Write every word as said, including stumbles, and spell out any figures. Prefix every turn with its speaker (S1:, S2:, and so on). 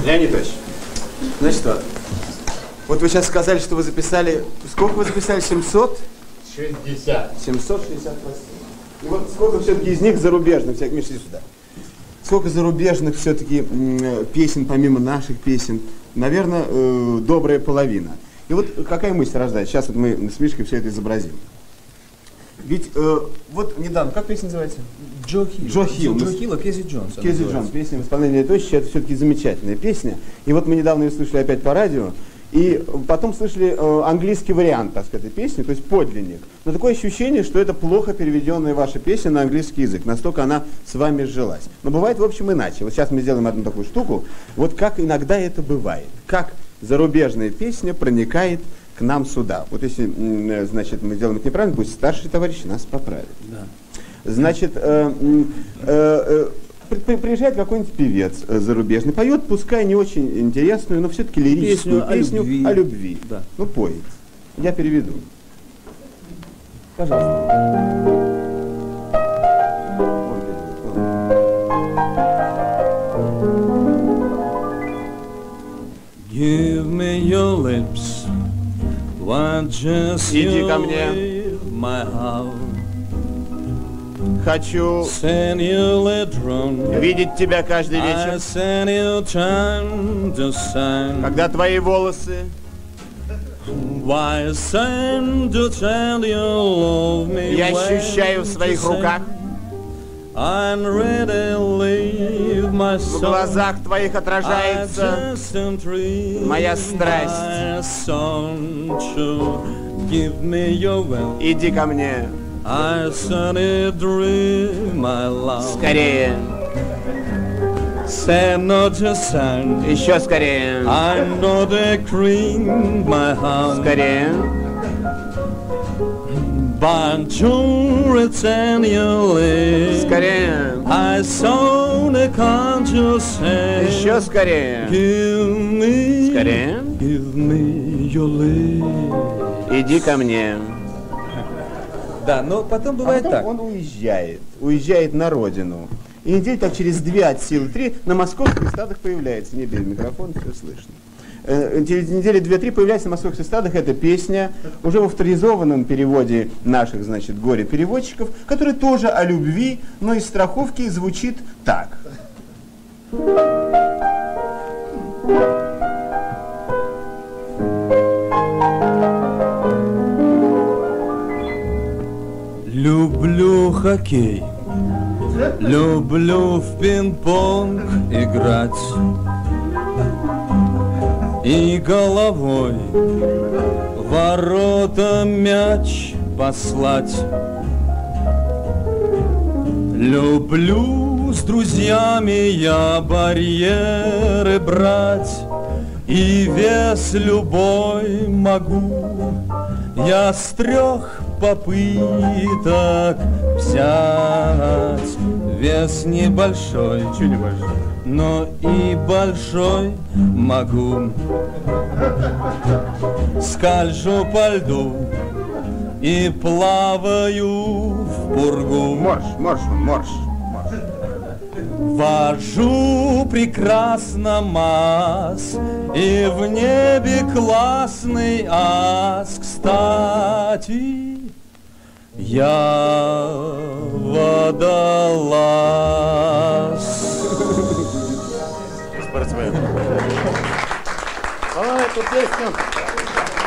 S1: Леонид Ильич, значит что? Вот вы сейчас сказали, что вы записали... Сколько вы записали? семьсот?
S2: шестьдесят.
S1: семьсот шестьдесят восемь. И вот сколько все-таки из них зарубежных, всяких, Миша, иди сюда. Сколько зарубежных все-таки песен, помимо наших песен? Наверное, э, добрая половина. И вот какая мысль рождается? Сейчас вот мы с Мишкой все это изобразим. Ведь э, вот недавно, как песня называется?
S3: Джо Хилл.
S1: Джо Хилл.
S3: Джо Хилл, Кейзи Джонс.
S1: Кейзи Джонс. Песня в исполнении Тощича, это все-таки замечательная песня. И вот мы недавно ее слышали опять по радио. И потом слышали э, английский вариант, так сказать, этой песни, то есть подлинник. Но такое ощущение, что это плохо переведенная ваша песня на английский язык. Настолько она с вами сжилась. Но бывает, в общем, иначе. Вот сейчас мы сделаем одну такую штуку. Вот как иногда это бывает. Как зарубежная песня проникает к нам сюда. Вот если, значит, мы сделаем это неправильно, пусть старший товарищ нас поправит.
S3: Да.
S1: Значит, э, э, э, приезжает какой-нибудь певец зарубежный, поет, пускай не очень интересную, но все-таки лирическую песню, песню о любви. О любви. Да. Ну, поет. Я переведу. Пожалуйста.
S4: Give me your lips, why just
S1: Иди
S4: you
S1: ко мне.
S4: leave my house?
S1: Хочу видеть тебя каждый вечер, когда твои волосы я ощущаю в своих руках, в глазах твоих отражается моя страсть. Иди ко мне.
S4: I sunny dream my love.
S1: Скорее.
S4: Sand not just sand.
S1: Еще скорее.
S4: I know the cream my heart.
S1: Скорее.
S4: Bonjour, it's annually.
S1: Скорее.
S4: I saw the conscious hand.
S1: Еще скорее.
S4: Give me.
S1: Скорее.
S4: Give me your love.
S1: Иди ко мне.
S3: Да, но потом бывает
S1: а потом
S3: так.
S1: Он уезжает, уезжает на родину. И недель так через две от силы три на московских эстрадах появляется. Не бери микрофон, все слышно. Э, через недели две-три появляется на московских эстрадах эта песня, уже в авторизованном переводе наших, значит, горе-переводчиков, который тоже о любви, но из страховки звучит так.
S4: Люблю хоккей, люблю в пинг-понг играть и головой в ворота мяч послать. Люблю с друзьями я барьеры брать, и вес любой могу я с трех попыток взять. Вес небольшой,
S1: чуть небольшой,
S4: но и большой могу. Скольжу по льду и плаваю в пургу.
S1: Морж, морж, морж.
S4: Вожу прекрасно МАЗ, и в небе классный ас. Кстати, я водолаз.
S2: Спортсмен. А, эту песню